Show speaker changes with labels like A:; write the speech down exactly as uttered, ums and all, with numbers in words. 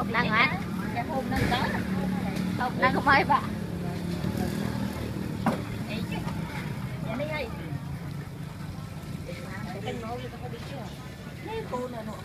A: Không đang ăn.
B: Dạ hôm nay tới.
A: Không đang không ai bạn.
B: Dạ đi ơi. Cái nồi người ta có biết chưa? Mấy cô nào nọ.